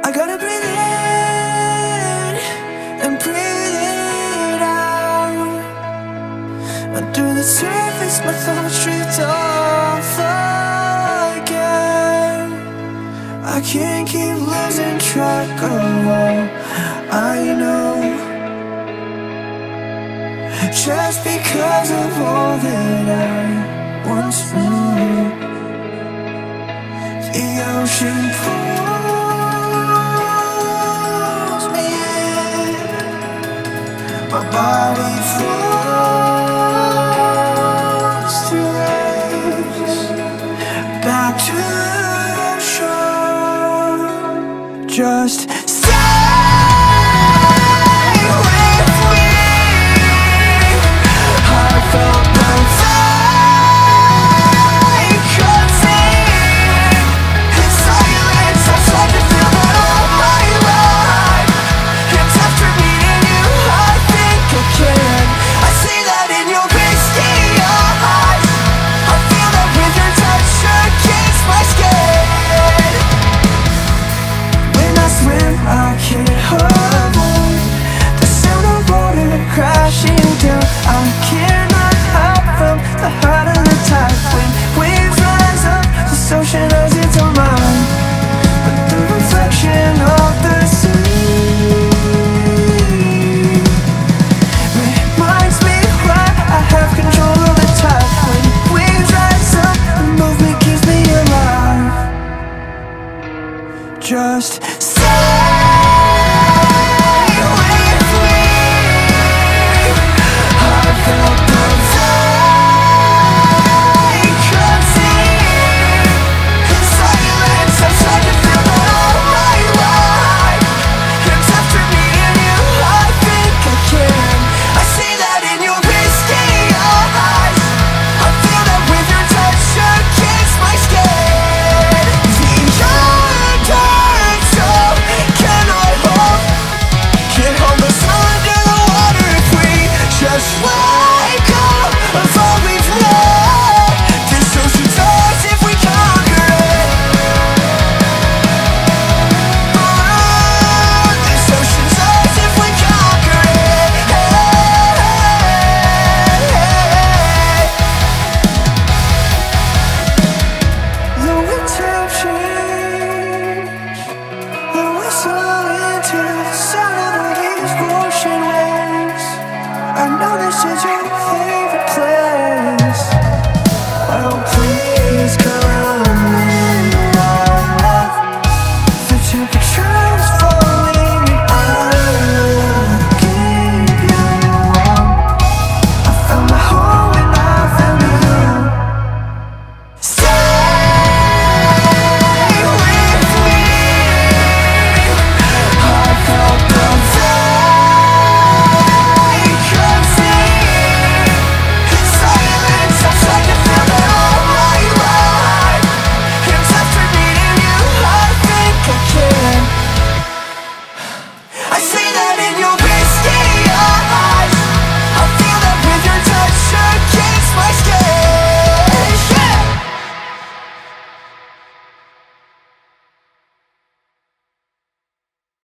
I gotta breathe in and breathe it out. Under the surface, my thoughts drift off again. I can't keep losing track of all I know, just because of all that I once knew. The ocean pulls me in, my body floats.